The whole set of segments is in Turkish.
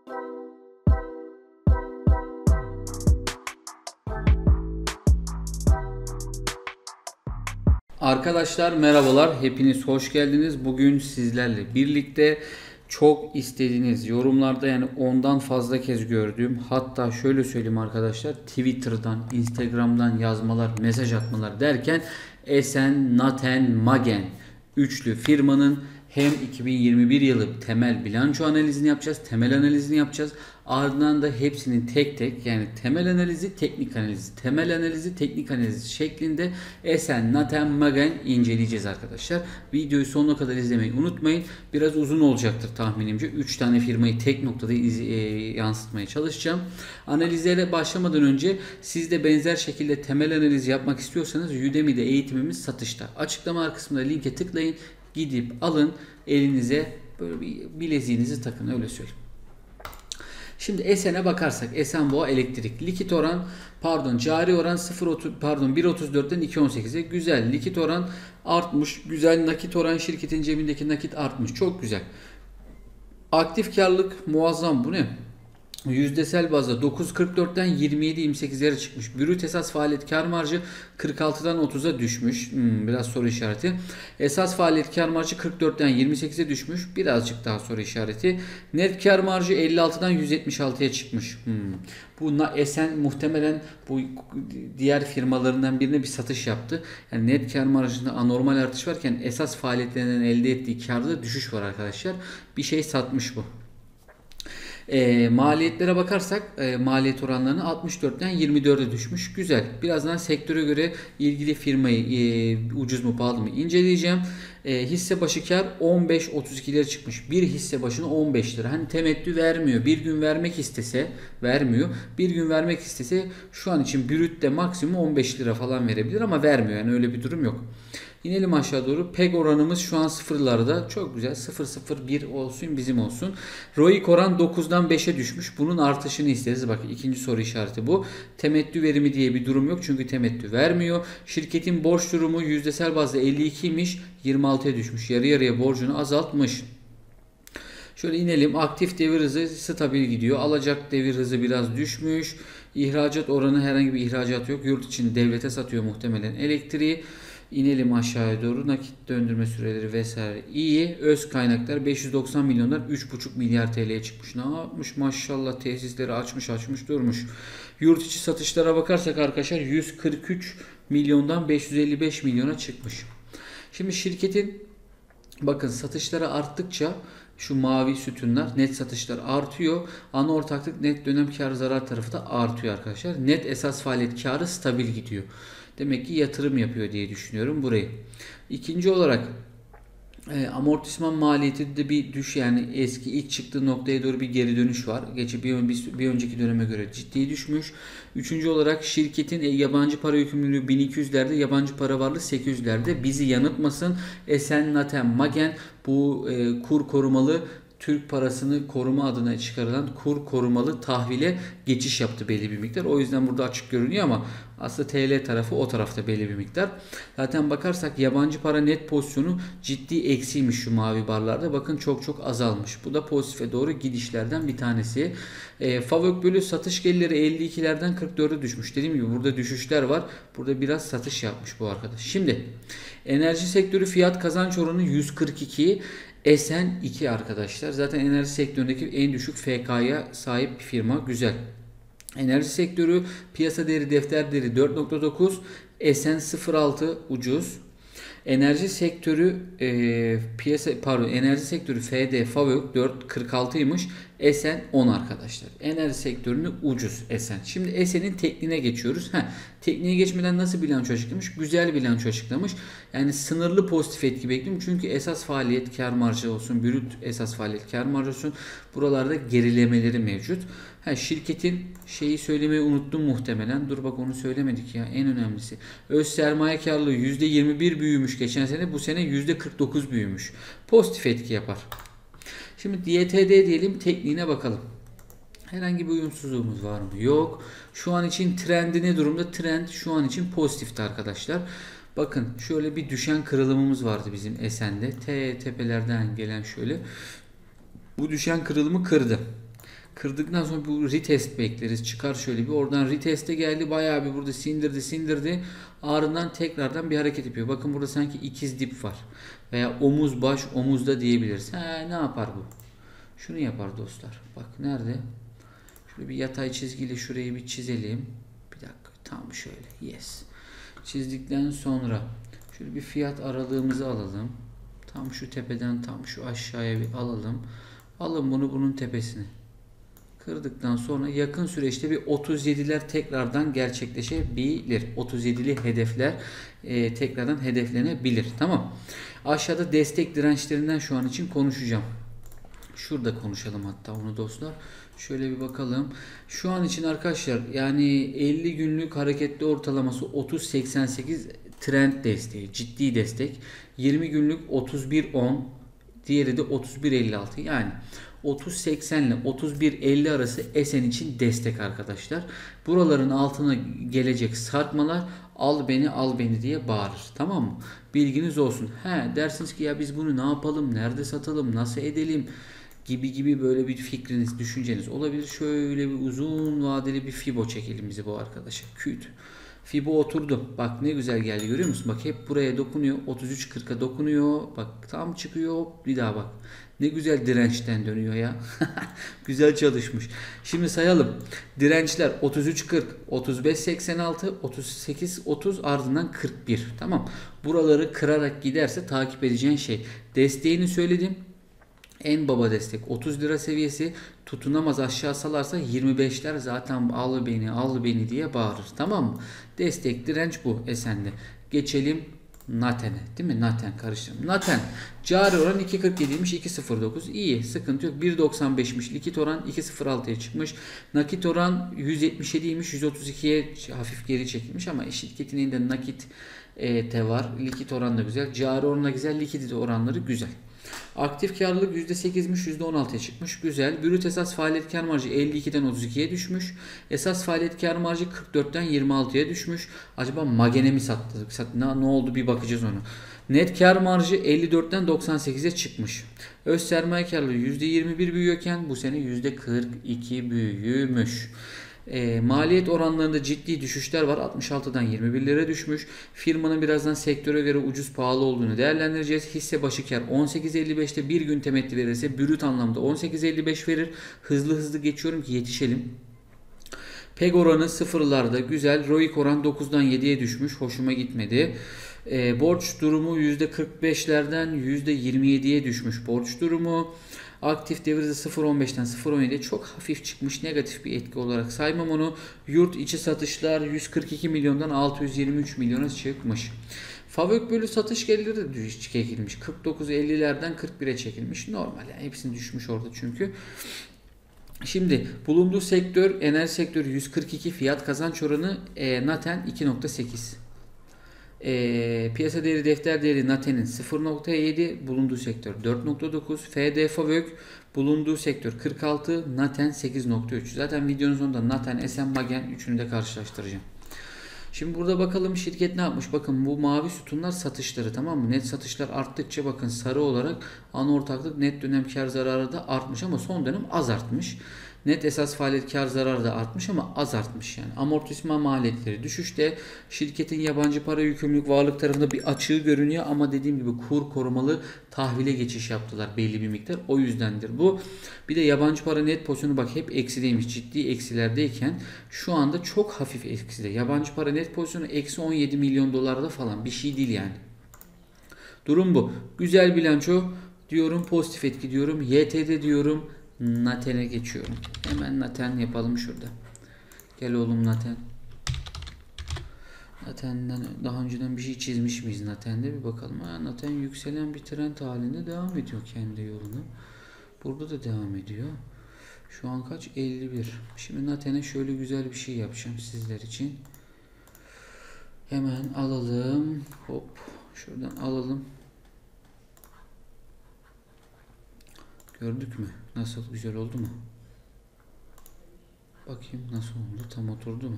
Arkadaşlar merhabalar, hepiniz hoş geldiniz. Bugün sizlerle birlikte çok istediğiniz yorumlarda, yani ondan fazla kez gördüğüm, hatta şöyle söyleyeyim arkadaşlar, Twitter'dan, Instagram'dan yazmalar, mesaj atmalar derken Esen, Naten, Magen üçlü firmanın hem 2021 yılı temel bilanço analizini yapacağız, temel analizini yapacağız. Ardından da hepsinin tek tek, yani temel analizi, teknik analizi, temel analizi, teknik analizi şeklinde Esen, Naten, Magen inceleyeceğiz arkadaşlar. Videoyu sonuna kadar izlemeyi unutmayın. Biraz uzun olacaktır tahminimce. 3 tane firmayı tek noktada yansıtmaya çalışacağım. Analizlere başlamadan önce siz de benzer şekilde temel analiz yapmak istiyorsanız Udemy'de eğitimimiz satışta. Açıklama kısmında linke tıklayın. Gidip alın, elinize böyle bir bileziğinizi takın, öyle söyleyeyim. Şimdi Esen'e bakarsak, Esenboğa Elektrik likit oran, cari oran 1.34'ten 2.18'e güzel. Likit oran artmış, güzel. Nakit oran, şirketin cebindeki nakit artmış, çok güzel. Aktif karlılık muazzam, bu ne? Yüzdesel bazda 9.44'ten 27.28'lere çıkmış. Brüt esas faaliyet kar marjı 46'dan 30'a düşmüş. Biraz soru işareti. Esas faaliyet kar marjı 44'ten 28'e düşmüş. Birazcık daha soru işareti. Net kar marjı 56'dan 176'ya çıkmış. Bu Esen muhtemelen bu diğer firmalarından birine bir satış yaptı. Yani net kar marjında anormal artış varken esas faaliyetlerinden elde ettiği karda düşüş var arkadaşlar. Bir şey satmış bu. Maliyetlere bakarsak maliyet oranlarını 64'ten 24'e düşmüş. Güzel. Birazdan sektöre göre ilgili firmayı ucuz mu pahalı mı inceleyeceğim. Hisse başı kar 15.32'lere çıkmış. Bir hisse başına 15 lira. Hani temettü vermiyor. Bir gün vermek istese vermiyor. Bir gün vermek istese şu an için brütte maksimum 15 lira falan verebilir ama vermiyor. Yani öyle bir durum yok. İnelim aşağı doğru. PEG oranımız şu an sıfırlarda. Çok güzel. 0.01 olsun, bizim olsun. ROIC oran 9'dan 5'e düşmüş. Bunun artışını isteriz. Bak, ikinci soru işareti bu. Temettü verimi diye bir durum yok. Çünkü temettü vermiyor. Şirketin borç durumu yüzdesel bazda 52'ymiş. 26'ya düşmüş. Yarı yarıya borcunu azaltmış. Şöyle inelim. Aktif devir hızı stabil gidiyor. Alacak devir hızı biraz düşmüş. İhracat oranı, herhangi bir ihracat yok. Yurt içinde devlete satıyor muhtemelen elektriği. İnelim aşağıya doğru. Nakit döndürme süreleri vesaire iyi. Öz kaynaklar 590 milyonlar 3,5 milyar TL'ye çıkmış. Ne yapmış maşallah, tesisleri açmış durmuş. Yurt içi satışlara bakarsak arkadaşlar 143 milyondan 555 milyona çıkmış. Şimdi şirketin, bakın, satışları arttıkça şu mavi sütunlar, net satışlar artıyor. Ana ortaklık net dönem kar zarar tarafı da artıyor arkadaşlar. Net esas faaliyet karı stabil gidiyor. Demek ki yatırım yapıyor diye düşünüyorum burayı. İkinci olarak amortisman maliyeti de bir yani eski ilk çıktığı noktaya doğru bir geri dönüş var. Bir önceki döneme göre ciddi düşmüş. Üçüncü olarak şirketin yabancı para yükümlülüğü 1200'lerde, yabancı para varlığı 800'lerde. Bizi yanıltmasın. Esen, Naten, Magen bu kur korumalı, Türk parasını koruma adına çıkarılan kur korumalı tahvile geçiş yaptı belli bir miktar. O yüzden burada açık görünüyor ama aslında TL tarafı o tarafta belli bir miktar. Zaten bakarsak yabancı para net pozisyonu ciddi eksiymiş şu mavi barlarda. Bakın çok azalmış. Bu da pozitife doğru gidişlerden bir tanesi. FAVÖK bölü satış gelirleri 52'lerden 44'e düşmüş. Dediğim gibi burada düşüşler var. Burada biraz satış yapmış bu arkadaş. Şimdi enerji sektörü fiyat kazanç oranı 142. Esen 2 arkadaşlar. Zaten enerji sektöründeki en düşük FK'ya sahip bir firma. Güzel. Enerji sektörü piyasa değeri, defter değeri 4.9. Esen 0.6 ucuz. Enerji sektörü enerji sektörü FD FAVÖK 4.46'ymış. Esen 10 arkadaşlar. Enerji sektörünü ucuz Esen. Şimdi Esen'in tekniğine geçiyoruz. Tekniğe geçmeden nasıl bilanço açıklamış? Güzel bilanço açıklamış. Yani sınırlı pozitif etki bekliyorum. Çünkü esas faaliyet kar marjı olsun, brüt esas faaliyet kar marjı olsun. Buralarda gerilemeleri mevcut. Şirketin şeyi söylemeyi unuttum muhtemelen. Dur bak, onu söylemedik ya. En önemlisi. Öz sermaye karlılığı %21 büyümüş geçen sene. Bu sene %49 büyümüş. Pozitif etki yapar. Şimdi DYTD diyelim, tekniğine bakalım. Herhangi bir uyumsuzluğumuz var mı? Yok. Şu an için trendi ne durumda? Trend şu an için pozitifti arkadaşlar. Bakın şöyle bir düşen kırılımımız vardı bizim Esen'de. Tepelerden gelen şöyle. Bu düşen kırılımı kırdı. Kırdıktan sonra bu retest bekleriz. Çıkar şöyle bir. Oradan reteste geldi. Bayağı bir burada sindirdi. Ardından tekrardan bir hareket yapıyor. Bakın burada sanki ikiz dip var. Veya omuz baş omuzda diyebiliriz. Ne yapar bu? Şunu yapar dostlar. Bak nerede? Şöyle bir yatay çizgiyle şurayı bir çizelim. Bir dakika. Tam şöyle. Yes. Çizdikten sonra şöyle bir fiyat aralığımızı alalım. Tam şu tepeden tam şu aşağıya bir alalım. Alın bunu bunun tepesine. Kırdıktan sonra yakın süreçte bir 37'ler tekrardan gerçekleşebilir. 37'li hedefler tekrardan hedeflenebilir. Tamam. Aşağıda destek dirençlerinden şu an için konuşacağım. Şurada konuşalım hatta onu dostlar. Şöyle bir bakalım. Şu an için arkadaşlar yani 50 günlük hareketli ortalaması 30.88 trend desteği. Ciddi destek. 20 günlük 31.10, diğeri de 31.56. Yani 30.80 ile 31.50 arası Esen için destek arkadaşlar. Buraların altına gelecek sarkmalar al beni diye bağırır. Tamam mı? Bilginiz olsun. Dersiniz ki ya biz bunu ne yapalım? Nerede satalım? Nasıl edelim? Gibi böyle bir fikriniz, düşünceniz olabilir. Şöyle bir uzun vadeli bir fibo çekelim bize bu arkadaşa. Küt. Fibo oturdu. Bak ne güzel geldi, görüyor musun? Bak hep buraya dokunuyor. 33.40'a dokunuyor. Bak tam çıkıyor. Bir daha bak. Ne güzel dirençten dönüyor ya. Güzel çalışmış. Şimdi sayalım. Dirençler 33.40, 35.86, 38.30 ardından 41. Tamam. Buraları kırarak giderse takip edeceğin şey. Desteğini söyledim. En baba destek 30 lira seviyesi, tutunamaz aşağı salarsa 25'ler zaten al beni diye bağırır. Tamam mı? Destek direnç bu Esen'de. Geçelim Naten'e. Değil mi? Naten karıştırdım. Naten cari oran 2.47'ymiş, 2.09 iyi, sıkıntı yok. 1.95'miş likit oran, 2.06'ya çıkmış. Nakit oran 177'ymiş, 132'ye hafif geri çekilmiş ama şirketin elinde nakit de var. Likit oran da güzel. Cari oran da güzel. Likidite oranları güzel. Aktif karlılık %8'miş, %16'ya çıkmış. Güzel. Brüt esas faaliyet kar marjı 52'den 32'ye düşmüş. Esas faaliyet kar marjı 44'ten 26'ya düşmüş. Acaba Magene mi sattı? Ne oldu bir bakacağız onu. Net kar marjı 54'ten 98'e çıkmış. Öz sermaye karlılığı %21 büyüyorken bu sene %42 büyümüş. Maliyet oranlarında ciddi düşüşler var. 66'dan 21'lere düşmüş. Firmanın birazdan sektöre göre ucuz pahalı olduğunu değerlendireceğiz. Hisse başı kar 18.55'te bir gün temettü verirse brüt anlamda 18.55 verir. Hızlı geçiyorum ki yetişelim. PEG oranı sıfırlarda güzel. ROIC oran 9'dan 7'ye düşmüş. Hoşuma gitmedi. Borç durumu %45'lerden %27'ye düşmüş borç durumu. Aktif devir de 0.15'ten 0.17'ye çok hafif çıkmış, negatif bir etki olarak saymam onu. Yurt içi satışlar 142 milyondan 623 milyona çıkmış. Favök bölü satış geliri de çekilmiş. 49.50'lerden 41'e çekilmiş. Normal yani hepsini düşmüş orada çünkü. Şimdi bulunduğu sektör enerji sektörü 142, fiyat kazanç oranı Naten 2.8. Piyasa değeri defter değeri Naten'in 0.7, bulunduğu sektör 4.9, FD Favök bulunduğu sektör 46, Naten 8.3. Zaten videonun sonunda Naten, Esen, Magen üçünü de karşılaştıracağım. Şimdi burada bakalım şirket ne yapmış? Bakın bu mavi sütunlar satışları, tamam mı? Net satışlar arttıkça bakın sarı olarak ana ortaklık net dönem kar zararı da artmış ama son dönem az artmış. Net esas faaliyet kar zararı da artmış ama az artmış yani. Amortisman maliyetleri düşüşte. Şirketin yabancı para yükümlülük varlık tarafında bir açığı görünüyor ama dediğim gibi kur korumalı tahvile geçiş yaptılar belli bir miktar. O yüzdendir bu. Bir de yabancı para net pozisyonu bak hep eksideymiş. Ciddi eksilerdeyken şu anda çok hafif ekside. Yabancı para net pozisyonu eksi 17 milyon dolarda falan bir şey değil yani. Durum bu. Güzel bilanço diyorum, pozitif etki diyorum. YTD diyorum. Naten'e geçiyorum. Hemen Naten yapalım şurada. Gel oğlum Naten. Naten'den daha önceden bir şey çizmiş miyiz Naten'de bir bakalım. Naten yükselen bir trend halinde devam ediyor kendi yolunu. Burada da devam ediyor. Şu an kaç? 51. Şimdi Naten'e şöyle güzel bir şey yapacağım sizler için. Hemen alalım. Hop. Şuradan alalım. Gördük mü? Nasıl? Güzel oldu mu? Bakayım nasıl oldu? Tam oturdu mu?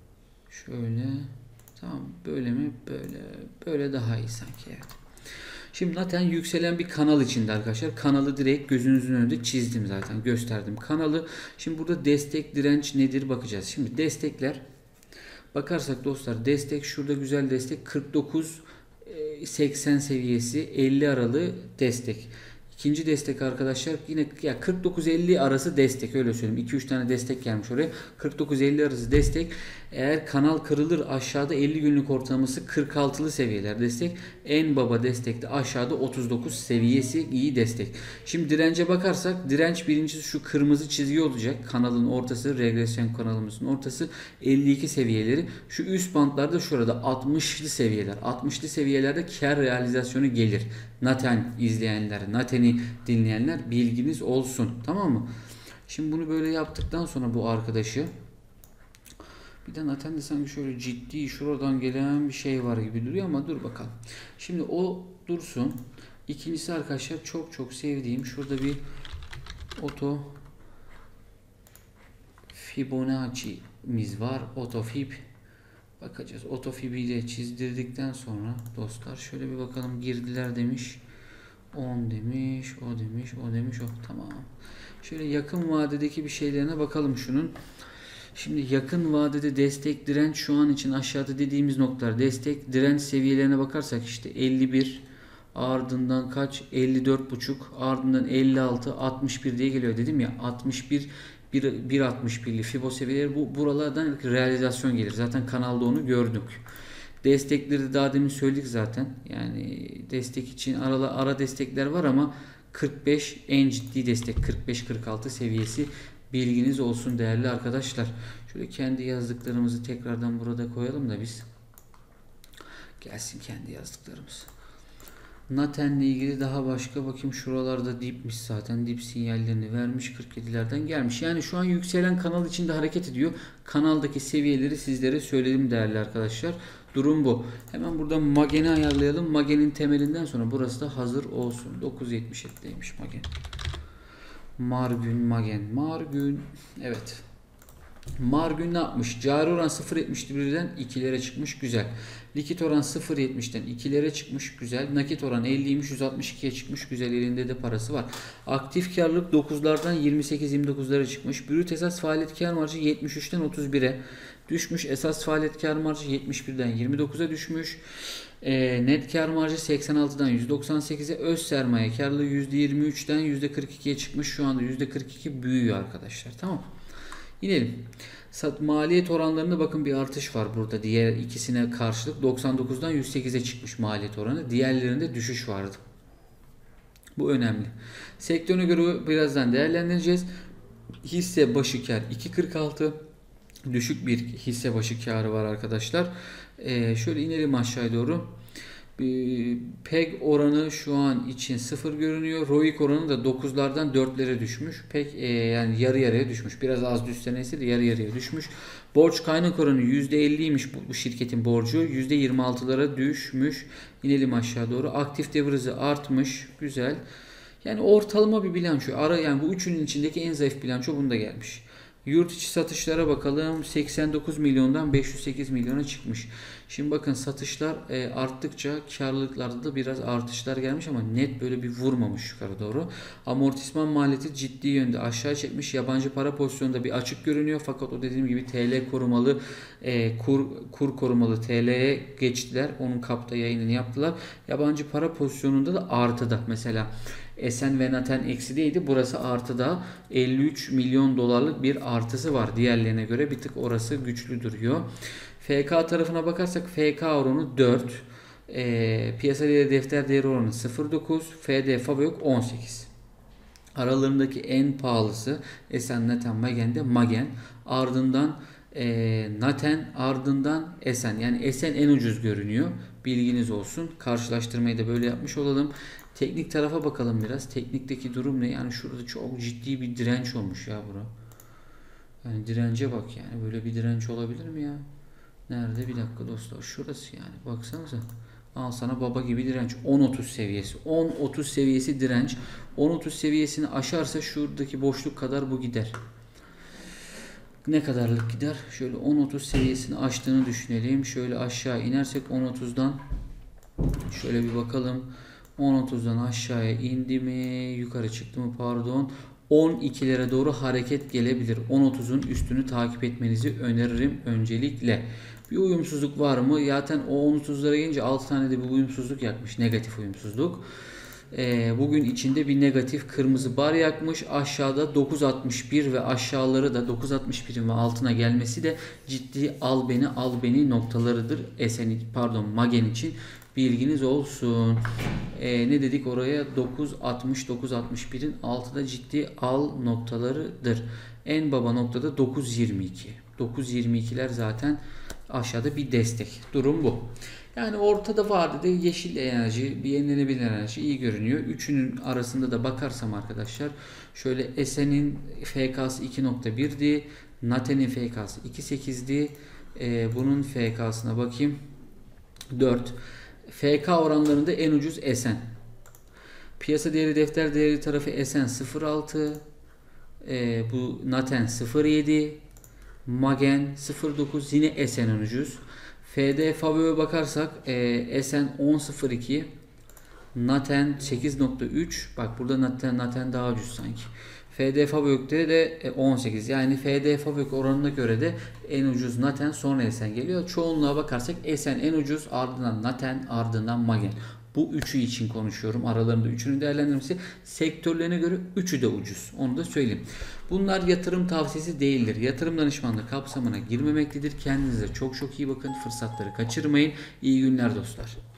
Şöyle. Tamam. Böyle mi? Böyle. Böyle daha iyi sanki. Evet. Şimdi zaten yükselen bir kanal içinde arkadaşlar. Kanalı direkt gözünüzün önünde çizdim zaten. Gösterdim kanalı. Şimdi burada destek direnç nedir bakacağız. Şimdi destekler bakarsak dostlar, destek şurada güzel destek 49.80 seviyesi, 50 aralığı destek. İkinci destek arkadaşlar yine ya 49-50 arası destek, öyle söyleyeyim. 2-3 tane destek gelmiş oraya. 49-50 arası destek. Eğer kanal kırılır aşağıda 50 günlük ortalaması 46'lı seviyeler destek. En baba destekte aşağıda 39 seviyesi iyi destek. Şimdi dirence bakarsak direnç birincisi şu kırmızı çizgi olacak. Kanalın ortası, regresyon kanalımızın ortası 52 seviyeleri. Şu üst bantlarda şurada 60'lı seviyeler. 60'lı seviyelerde kar realizasyonu gelir. Naten izleyenler, Naten'i dinleyenler bilginiz olsun. Tamam mı? Şimdi bunu böyle yaptıktan sonra bu arkadaşı bir de Naten'de sanki şöyle ciddi şuradan gelen bir şey var gibi duruyor ama dur bakalım. Şimdi o dursun. İkincisi arkadaşlar çok çok sevdiğim şurada bir Oto Fibonacci'miz var. Otofib. Bakacağız. Otofib'i de çizdirdikten sonra dostlar şöyle bir bakalım, girdiler demiş. 10 demiş, o demiş, o demiş, o tamam. Şöyle yakın vadedeki bir şeylerine bakalım şunun. Şimdi yakın vadede destek direnç şu an için aşağıda dediğimiz noktalar. Destek direnç seviyelerine bakarsak işte 51, ardından kaç? 54,5, ardından 56, 61 diye geliyor dedim ya. 61 1.61'li Fibo seviyeleri, bu buralardan realizasyon gelir. Zaten kanalda onu gördük. Destekleri de daha demin söyledik zaten. Yani destek için ara destekler var ama 45 en ciddi destek, 45-46 seviyesi, bilginiz olsun değerli arkadaşlar. Şöyle kendi yazdıklarımızı tekrardan burada koyalım da biz. Gelsin kendi yazdıklarımız. Naten'le ilgili daha başka bakayım, şuralarda dipmiş zaten, dip sinyallerini vermiş, 47'lerden gelmiş. Yani şu an yükselen kanal içinde hareket ediyor. Kanaldaki seviyeleri sizlere söyledim değerli arkadaşlar. Durum bu. Hemen burada Magen'i ayarlayalım. Magen'in temelinden sonra burası da hazır olsun. 9.77'deymiş Magen. Margün. Evet. Margün ne yapmış? Cari oran 0.71'den 2'lere çıkmış. Güzel. Likit oran 0.70'den 2'lere çıkmış. Güzel. Nakit oran 50'ymiş. 162'ye çıkmış. Güzel. Elinde de parası var. Aktif karlılık 9'lardan 28-29'lara çıkmış. Brüt esas faaliyet kar marjı 73'ten 31'e düşmüş. Esas faaliyet kar marjı 71'den 29'a düşmüş. Net kar marjı 86'dan 198'e, öz sermaye karlılığı %23'den %42'ye çıkmış. Şu anda %42 büyüyor arkadaşlar. Tamam. İnelim. Maliyet oranlarında bakın bir artış var burada. Diğer ikisine karşılık 99'dan 108'e çıkmış maliyet oranı. Diğerlerinde düşüş vardı. Bu önemli. Sektörüne göre birazdan değerlendireceğiz. Hisse başı kar 2.46. Düşük bir hisse başı karı var arkadaşlar. Şöyle inelim aşağıya doğru. PEG oranı şu an için 0 görünüyor. ROIC oranı da 9'lardan 4'lere düşmüş. Yani yarı yarıya düşmüş. Biraz az düşse neyse de yarı yarıya düşmüş. Borç kaynak oranı %50'ymiş bu şirketin borcu. %26'lara düşmüş. İnelim aşağı doğru. Aktif devir hızı artmış. Güzel. Yani ortalama bir bilanço. Yani bu üçünün içindeki en zayıf bilanço bunda gelmiş. Yurt içi satışlara bakalım. 89 milyondan 508 milyona çıkmış. Şimdi bakın satışlar arttıkça karlılıklarda da biraz artışlar gelmiş ama net böyle bir vurmamış yukarı doğru. Amortisman maliyeti ciddi yönde aşağı çekmiş. Yabancı para pozisyonunda bir açık görünüyor. Fakat o dediğim gibi TL korumalı kur korumalı TL'ye geçtiler. Onun kapta yayınını yaptılar. Yabancı para pozisyonunda da artıda. Mesela Esen ve Naten eksideydi. Burası artıda, 53 milyon dolarlık bir artısı var. Diğerlerine göre bir tık orası güçlü duruyor. FK tarafına bakarsak FK oranı 4. Piyasa değeri defter değeri oranı 0.9. FD Fabio 18. Aralarındaki en pahalısı Esen, Naten, Magen'de Magen. Ardından Naten, ardından Esen. Yani Esen en ucuz görünüyor. Bilginiz olsun. Karşılaştırmayı da böyle yapmış olalım. Teknik tarafa bakalım biraz. Teknikteki durum ne? Yani şurada çok ciddi bir direnç olmuş ya bura. Yani dirence bak yani. Böyle bir direnç olabilir mi ya? Nerede? Bir dakika dostlar. Şurası yani. Baksanıza. Al sana baba gibi direnç. 10.30 seviyesi. 10.30 seviyesi direnç. 10.30 seviyesini aşarsa şuradaki boşluk kadar bu gider. Ne kadarlık gider? Şöyle 10.30 seviyesini aştığını düşünelim. Şöyle aşağı inersek 10.30'dan şöyle bir bakalım. 10.30'dan aşağıya indi mi? Yukarı çıktı mı? Pardon. 12'lere doğru hareket gelebilir. 10.30'un üstünü takip etmenizi öneririm öncelikle. Bir uyumsuzluk var mı? Zaten o 10.30'lara gelince 6 tane de bir uyumsuzluk yakmış. Negatif uyumsuzluk. Bugün içinde bir negatif kırmızı bar yakmış. Aşağıda 9.61 ve aşağıları da 9.61'in ve altına gelmesi de ciddi al beni noktalarıdır. Magen için bilginiz olsun. Ne dedik oraya? 9.61'in altıda ciddi al noktalarıdır. En baba noktada 9.22. 9.22'ler zaten aşağıda bir destek. Durum bu. Yani ortada vadede yeşil enerji, bir yenilenebilir enerji iyi görünüyor. Üçünün arasında da bakarsam arkadaşlar şöyle Esen'in FK'sı 2.1'di. Naten'in FK'sı 2.8'di. Bunun FK'sına bakayım. 4. FK oranlarında en ucuz Esen. Piyasa değeri defter değeri tarafı Esen 0.6. Bu Naten 0.7. Magen 0.9. Yine Esen en ucuz. FD Fabio'ya bakarsak Esen 10.02, Naten 8.3. Bak burada Naten daha ucuz sanki. FD Fabiok'ta de 18. Yani FD Fabiok oranına göre de en ucuz Naten, sonra Esen geliyor. Çoğunluğa bakarsak Esen en ucuz, ardından Naten, ardından Magen. Bu üçü için konuşuyorum. Aralarında üçünün değerlendirmesi, sektörlerine göre üçü de ucuz. Onu da söyleyeyim. Bunlar yatırım tavsiyesi değildir. Yatırım danışmanlığı kapsamına girmemektedir. Kendinize çok çok iyi bakın. Fırsatları kaçırmayın. İyi günler dostlar.